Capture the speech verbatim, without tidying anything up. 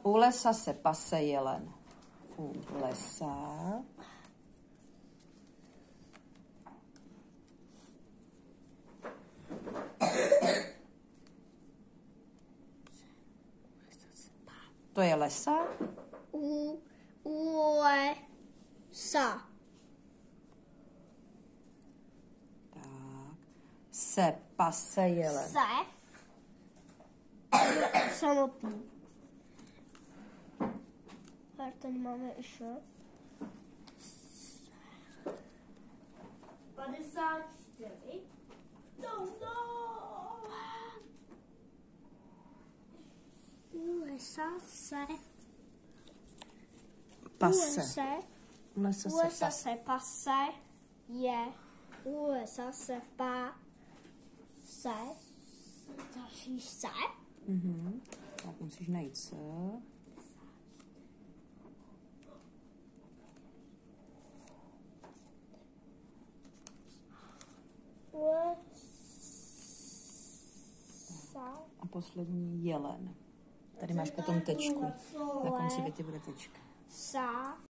U lesa se pase jelen. U lesa. To je lesa. U, u lesa. Tak. Se pase jelen. Se. Samotný. A tady máme ještě. padesát čtyři. No, no. U lesa se. Pase. U lesa. U lesa U se lesa pase. se pase je. U lesa se pa. Se. Další se. Mhm. Tak musíš najít se. Lesa. A poslední jelen. Tady máš potom tečku. Na konci věty bude tečka. Sa.